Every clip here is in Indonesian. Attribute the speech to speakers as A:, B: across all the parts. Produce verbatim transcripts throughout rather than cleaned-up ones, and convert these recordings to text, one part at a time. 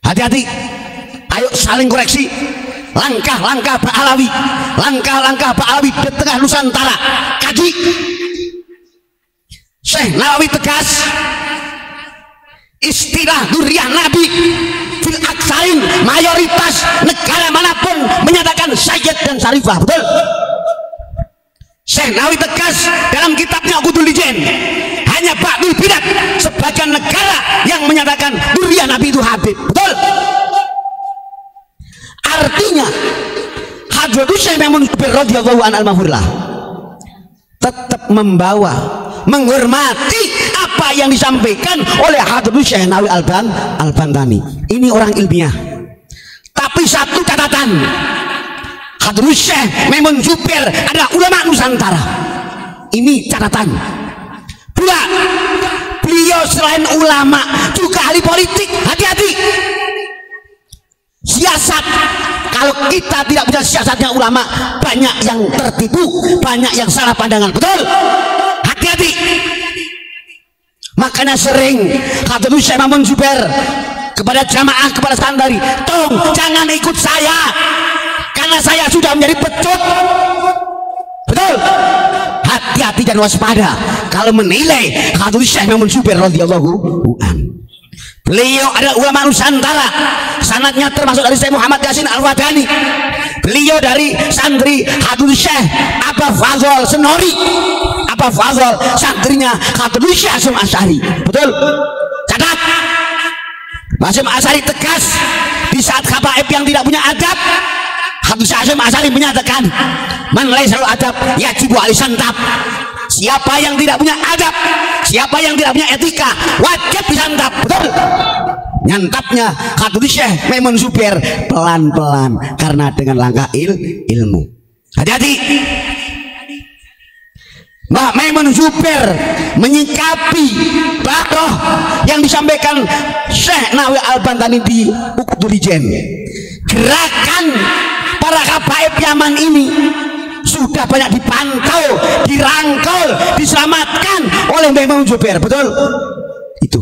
A: Hati-hati, ayo saling koreksi. Langkah-langkah Pak Alawi, langkah-langkah Pak Alawi di tengah Nusantara. Kaji Syekh Nawawi tegas, istilah duriah Nabi fil aksarin, mayoritas negara manapun menyatakan sayyid dan syarifah. Betul. Syekh Nawawi tegas dalam kitabnya Uqudul Lijen, hanya ba'dul bidat, sebagian negara yang menyatakan duriah Nabi itu Habib. Betul. Artinya Hadratus Syekh Maimun Zubair radhiyallahu anhu al-Mahfurlah tetap membawa, menghormati apa yang disampaikan oleh Hadratus Syekh Nawawi Al-Bantani. Ini orang ilmiah. Tapi satu catatan, Hadratus Syekh Maimun Zubair adalah ulama Nusantara. Ini catatan. Dua, beliau selain ulama juga ahli politik. Hati-hati. Siasat, kalau kita tidak punya siasatnya ulama, banyak yang tertipu, banyak yang salah pandangan. Betul. Hati-hati. Makanya sering Hadratus Syekh Maimun Zubair kepada jamaah, kepada santri, tolong jangan ikut saya karena saya sudah menjadi pecut. Betul. Hati-hati dan waspada kalau menilai Hadratus Syekh Maimun Zubair radhiyallahu anhu. Beliau adalah ulama Nusantara, sanadnya termasuk dari Syekh Muhammad Yasin Al-Wadani. Beliau dari santri Hadratus Syekh Abba Fazol Senori. Abba Fazol santrinya Hadratus Syekh Hasyim Asy'ari. Betul. Catat. Hasyim Asy'ari tegas di saat habaib yang tidak punya adab, Hadratus Syekh Hasyim Asy'ari menyatakan, man laisa lahu adab yajibu alaihi santab. Siapa yang tidak punya adab, siapa yang tidak punya etika, wajib disantap. Betul. Nyantapnya Hadratus Syekh Maimun Zubair pelan-pelan karena dengan langkah il ilmu. Hati-hati. Mbah Maimun Zubair menyikapi baroh yang disampaikan Syekh Nawawi Al-Bantani di Uqudul Lijen. Gerakan para habaib Yaman ini sudah banyak dipantau, dirangkul, diselamatkan oleh Maimun Zubair. Betul. Itu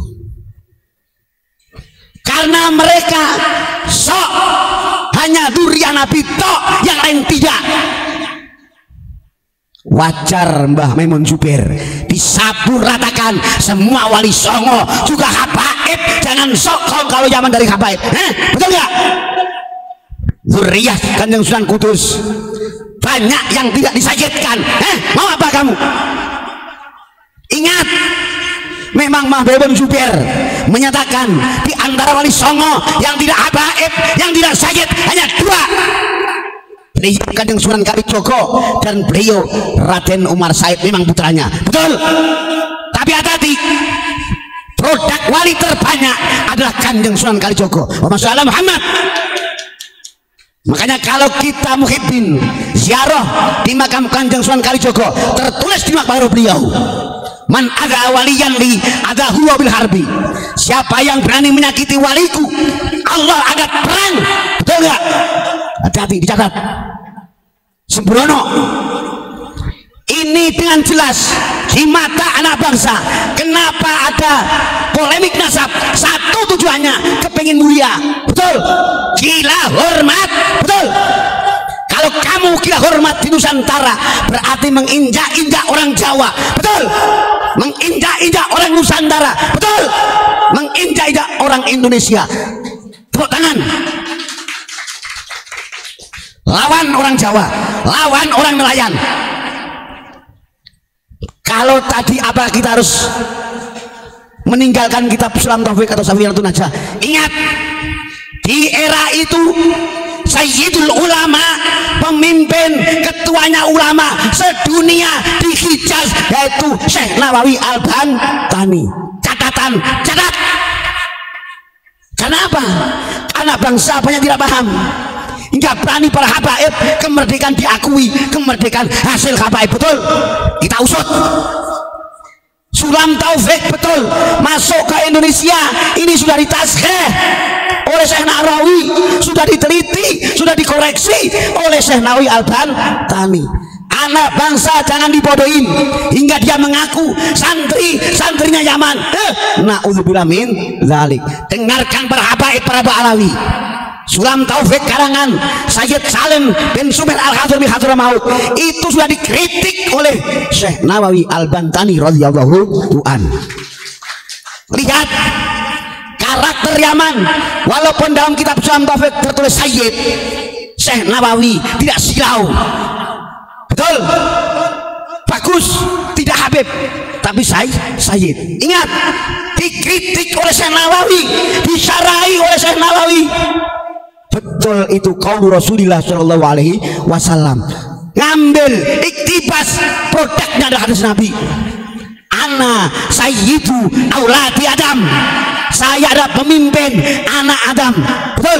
A: karena mereka sok hanya duriah Nabi tok, yang lain tidak. Wajar Mbah Maimun Zubair disabur ratakan semua wali songo juga habaib. Jangan sok kau kalau zaman dari habaib. Eh, betul nggak? Duriah Kanjeng Sunan Kudus banyak yang tidak disajidkan. Eh, mau apa kamu? Ingat, memang Mbah Maimun Zubair menyatakan di antara wali songo yang tidak habaib, yang tidak sajid hanya dua. Beliau Kanjeng Sunan Kalijogo dan beliau Raden Umar Said, memang putranya. Betul. Tapi hati-hati, produk wali terbanyak adalah Kanjeng Sunan Kalijogo. Wassalamualaikum Muhammad. Makanya kalau kita muhibbin ziarah di makam Kanjeng Sunan Kalijogo, tertulis di makbaro beliau, man ada waliyan li ada huwa bil harbi. Siapa yang berani menyakiti waliku, Allah ada perang. Betul nggak? Hati-hati, dicatat. Sembrono. Ini dengan jelas di mata anak bangsa. Kenapa ada polemik nasab? Satu tujuannya kepingin mulia. Betul. Gila hormat. Betul. Kalau kamu gila hormat di Nusantara, berarti menginjak-injak orang Jawa. Betul. Menginjak-injak orang Nusantara. Betul. Menginjak-injak orang Indonesia. Tepuk tangan. Lawan orang Jawa, lawan orang nelayan. Kalau tadi apa kita harus meninggalkan kitab Sulam Taufik atau Safiyatun Najah? Ingat, di era itu Sayyidul Ulama, pemimpin ketuanya ulama sedunia di Hijaz, yaitu Syekh Nawawi Al-Bantani. Catatan, catat. Kenapa? Anak bangsa banyak tidak paham. Hingga berani para habaib, kemerdekaan diakui, kemerdekaan hasil habaib. Betul. Kita usut. Sulam Taufik betul masuk ke Indonesia ini sudah ditasheh oleh Syekh Nahrawi, sudah diteliti, sudah dikoreksi oleh Syekh Nawawi Al-Bantani. anak bangsa jangan dibodohin hingga dia mengaku santri santrinya Yaman. Eh, na'udzubillah min dzalik. Dengarkan para habaib para Alawi. Sulam Taufik karangan Sayyid Salim bin Sumer Al-Hadrami Hadramaut itu sudah dikritik oleh Syekh Nawawi Al-Bantani radhiyallahu anhu. Lihat karakter Yaman, walaupun dalam kitab Sulam Taufik tertulis Sayyid, Syekh Nawawi tidak silau. Betul, bagus, tidak Habib, tapi saya Sayyid. Ingat, dikritik oleh Syekh Nawawi, disyarahi oleh Syekh Nawawi. Betul, itu qaul Rasulullah Shallallahu Alaihi Wasallam. Ngambil iktibas produknya dari hadis Nabi. Ana sayyidu auladi Adam. Saya adalah pemimpin anak Adam. Betul.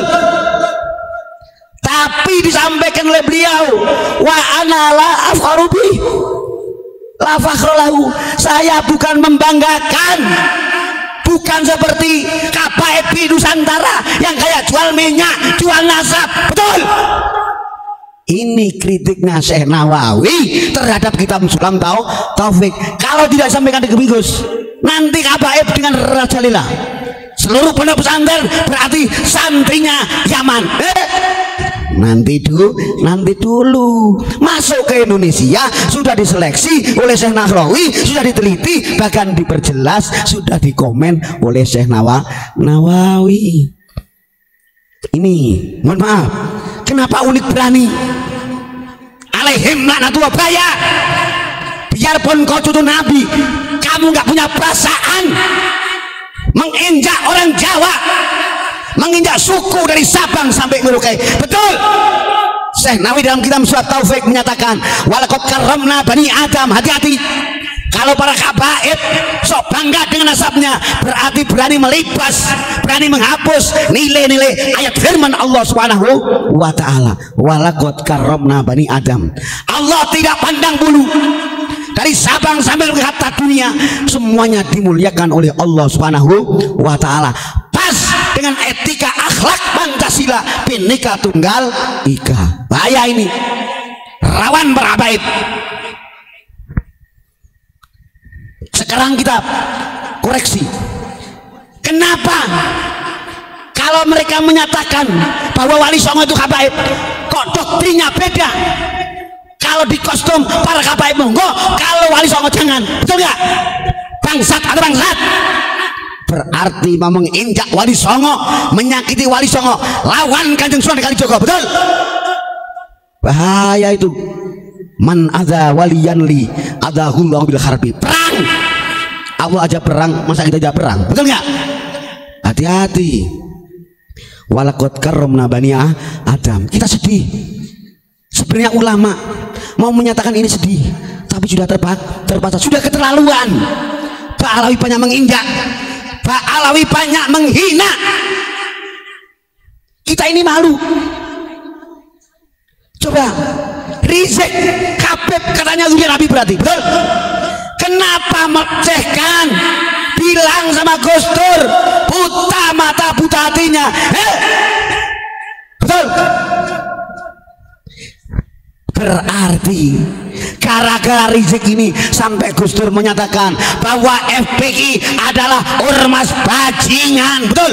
A: Tapi disampaikan oleh beliau, wa ana la afkharu bi, la fakhrolahu. Saya bukan membanggakan, bukan seperti K P F P Nusantara yang kayak jual minyak, jual nasab. Betul. Ini kritiknya Syekh Nawawi terhadap kitab Sulam Taufik. Kalau tidak disampaikan di Kebigus, nanti K P F dengan Rajalillah. Seluruh pondok pesantren berarti santrinya Yaman. Eh, nanti dulu, nanti dulu masuk ke Indonesia sudah diseleksi oleh Syekh Nawawi, sudah diteliti, bahkan diperjelas, sudah dikomen oleh Syekh Nawawi. Ini, mohon maaf, kenapa unik berani? Alaihim laknatullah baya. Biarpun kau cucu Nabi, kamu nggak punya perasaan menginjak orang Jawa, menginjak suku dari Sabang sampai Merauke. Betul. Syekh Nawawi dalam kitab Sulam Taufik menyatakan, walaqad karramna bani Adam. Hati-hati, kalau para kabaib sok bangga dengan nasabnya, berarti berani melibas, berani menghapus nilai-nilai ayat firman Allah Subhanahu wa taala, walaqad karramna bani Adam. Allah tidak pandang bulu, dari Sabang sampai ke hatta dunia semuanya dimuliakan oleh Allah Subhanahu wa taala. Pas dengan etika akhlak Pancasila Bhinneka Tunggal Ika. Bahaya ini, rawan berhabaib. Sekarang kita koreksi. Kenapa kalau mereka menyatakan bahwa Wali Songo itu habaib, kok doktrinnya beda? Kalau di kostum para habaib monggo, kalau Wali Songo jangan. Betul nggak? Bangsat atau bangsat? Berarti mau menginjak Wali Songo, menyakiti Wali Songo, lawan Kanjeng Sunan Kalijogo. Betul? Bahaya itu. Man adza waliyan li adahullahu bil harbi. Perang. Allah aja perang, masa kita aja perang? Betul nggak? Hati-hati. Walaqad karramna bani Adam. Kita sedih. Sebenarnya ulama mau menyatakan ini sedih, tapi sudah terbatas, sudah keterlaluan. Pak Alawi banyak menginjak, Pak Alawi banyak menghina. Kita ini malu. Coba Rizik Habib katanya juga Nabi, berarti betul? Kenapa melecehkan? Bilang sama Gus Dur, buta mata buta hatinya. Eh? Betul? Berarti gara-gara Rizik ini sampai Gus Dur menyatakan bahwa F P I adalah ormas bajingan. Betul?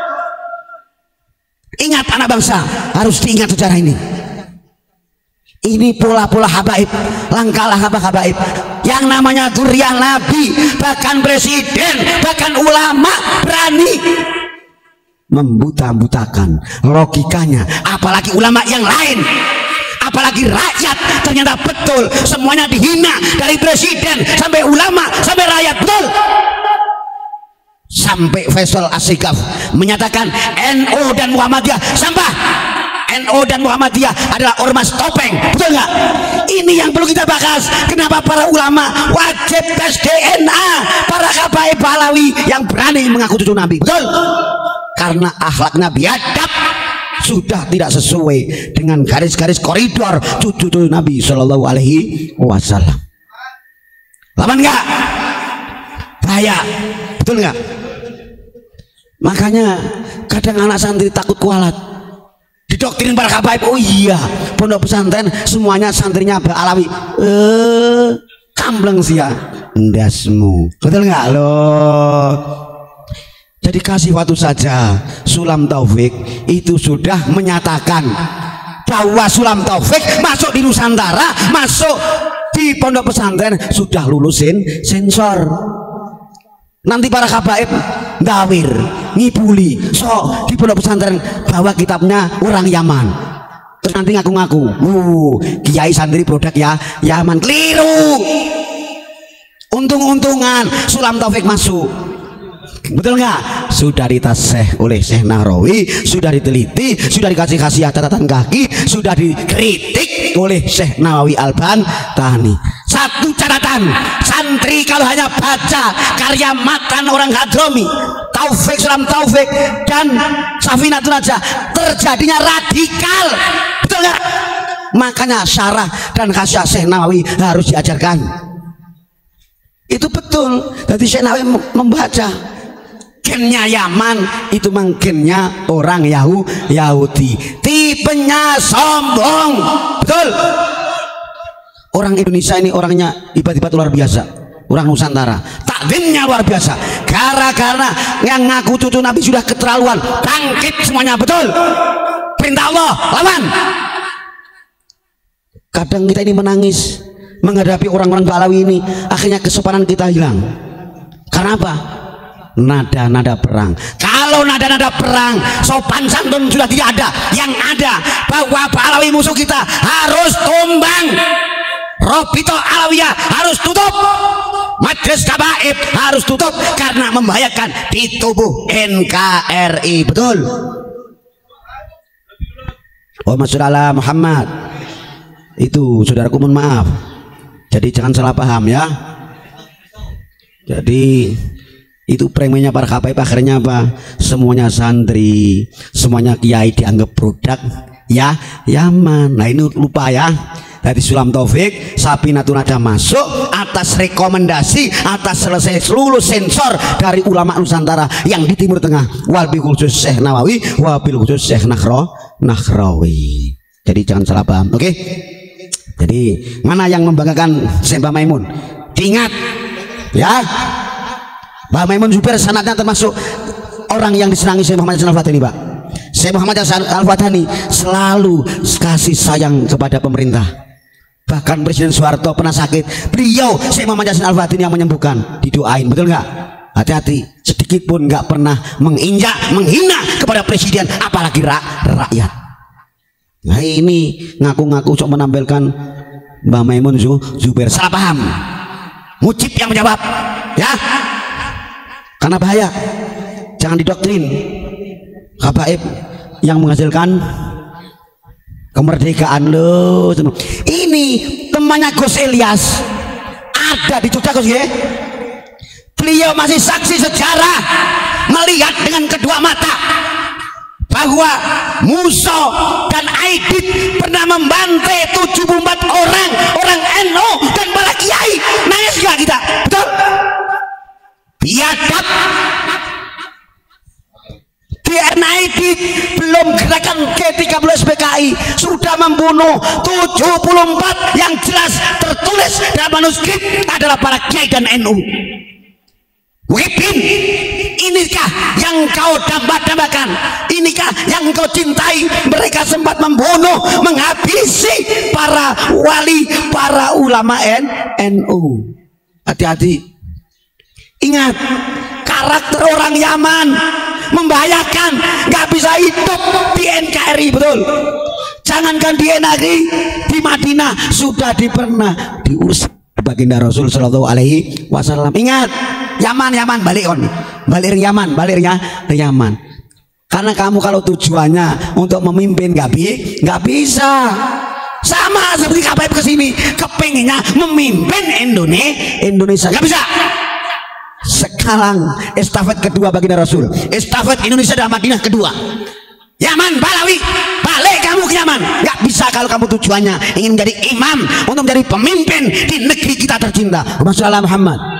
A: Ingat anak bangsa, harus diingat sejarah ini. Ini pola-pola habaib, langkah-langkah habaib. Yang namanya durian Nabi, bahkan presiden, bahkan ulama berani membuta-butakan logikanya, apalagi ulama yang lain, apalagi rakyat. Ternyata betul semuanya dihina, dari presiden sampai ulama sampai rakyat. Betul. Sampai Faisal Asygaf menyatakan N U dan Muhammadiyah sampah. N U dan Muhammadiyah adalah ormas topeng. Betul nggak? Ini yang perlu kita bahas. Kenapa para ulama wajib tes D N A para habaib Alawi yang berani mengaku cucu Nabi? Betul? Karena akhlaknya biadab, sudah tidak sesuai dengan garis-garis koridor cucu-cucu Nabi Shallallahu Alaihi Wasallam. Laman nggak? Bahaya. Betul nggak? Makanya kadang anak santri takut kualat, didoktrin para habaib. Oh iya, pondok pesantren semuanya santrinya Alawi. Eh, kambleng sih ya, ndasmu. Betul nggak loh? Jadi kasih waktu saja. Sulam Taufik itu sudah menyatakan bahwa Sulam Taufik masuk di Nusantara, masuk di pondok pesantren sudah lulusin sensor. Nanti para habaib dawir ngibuli so di pondok pesantren bawa kitabnya orang Yaman, terus nanti ngaku-ngaku uh kiai santri produk ya Yaman. Keliru. Untung-untungan Sulam Taufik masuk. Betul nggak? Sudah ditaseh oleh Syekh Nahrawi, sudah diteliti, sudah dikasih khasiat catatan kaki, sudah dikritik oleh Syekh Nawawi Al-Bantani. Satu catatan, santri kalau hanya baca karya matan orang Hadrami, Taufik, Sulam Taufik dan Safinatul Najah, terjadinya radikal. Betul nggak? Makanya syarah dan khasiat Syekh Nawawi harus diajarkan. Itu betul. Jadi Syekh Nawawi membaca gennya Yaman itu mungkinnya orang Yahu Yahudi, tipenya sombong. Betul. Orang Indonesia ini orangnya hebat-hebat luar biasa, orang Nusantara takdimnya luar biasa. Gara-gara yang ngaku cucu Nabi sudah keterlaluan, bangkit semuanya. Betul. Perintah Allah lawan. Kadang kita ini menangis menghadapi orang-orang Balawi ini, akhirnya kesopanan kita hilang. Karena apa? Nada-nada perang. Kalau nada-nada perang, sopan santun sudah tidak ada. Yang ada bahwa Balawi musuh kita harus tumbang. Robito Alawiyah harus tutup. Majelis Kabaib harus tutup karena membahayakan di tubuh N K R I. Betul. Allahumma sholli ala Muhammad. Itu saudaraku, mohon maaf. Jadi jangan salah paham ya. Jadi itu premennya para habaib akhirnya apa? Semuanya santri, semuanya kiai dianggap produk ya Yaman. Nah ini lupa ya. Dari Sulam Taufik, Safinatul Najah masuk atas rekomendasi, atas selesai seluruh sensor dari ulama Nusantara yang di Timur Tengah. Wabil khusus Syekh Nawawi, wabil khusus Syekh Nahrawi. Jadi jangan salah paham, oke? Okay? Jadi mana yang membanggakan Syekh Mbah Maimun? Diingat ya, Mbah Maimun Zubair sanadnya termasuk orang yang disenangi Syekh Muhammad Hasan Al-Fatani, Pak. Syekh Muhammad Hasan Al-Fatani selalu kasih sayang kepada pemerintah. Bahkan Presiden Soeharto pernah sakit, beliau Syekh Muhammad Hasan Al-Fatani yang menyembuhkan, didoain. Betul nggak? Hati-hati, sedikit pun nggak pernah menginjak, menghina kepada presiden, apalagi ra rakyat. Nah ini ngaku-ngaku sok menampilkan Mbah Maimun Zubair. Salah paham. Mujib yang menjawab ya, karena bahaya. Jangan didoktrin habaib yang menghasilkan kemerdekaan loh. Ini temannya Gus Ilyas ada di Jogja, Gus ya. Beliau masih saksi sejarah, melihat dengan kedua mata bahwa Musa dan Aidit pernah membantai tujuh puluh empat orang orang N U dan para kiai. Nangis gak kita? Betul? Biadab. D N A Aidit belum gerakan G tiga puluh S P K I sudah membunuh tujuh puluh empat yang jelas tertulis dalam manuskrip adalah para kiai dan N U. Wipin, inikah yang kau dambakan? Inikah yang kau cintai? Mereka sempat membunuh, menghabisi para wali, para ulama N U. Hati-hati. Ingat, karakter orang Yaman membahayakan, nggak bisa hidup di N K R I. Betul. Jangankan di N K R I, di Madinah sudah dipernah diurus baginda Rasul Shallallahu Alaihi Wasallam. Ingat, Yaman, Yaman, balik on, balik Yaman, balik ya, Yaman. Karena kamu kalau tujuannya untuk memimpin nggak bi, nggak bisa. Sama seperti Kabaib kesini, kepengennya memimpin Indonesia, Indonesia nggak bisa. Sekarang estafet kedua baginda Rasul, estafet Indonesia dan Madinah kedua. Yaman, Balawi, balik kamu ke Yaman. Nggak bisa kalau kamu tujuannya ingin menjadi imam untuk menjadi pemimpin di negeri kita tercinta. Rasulullah Muhammad.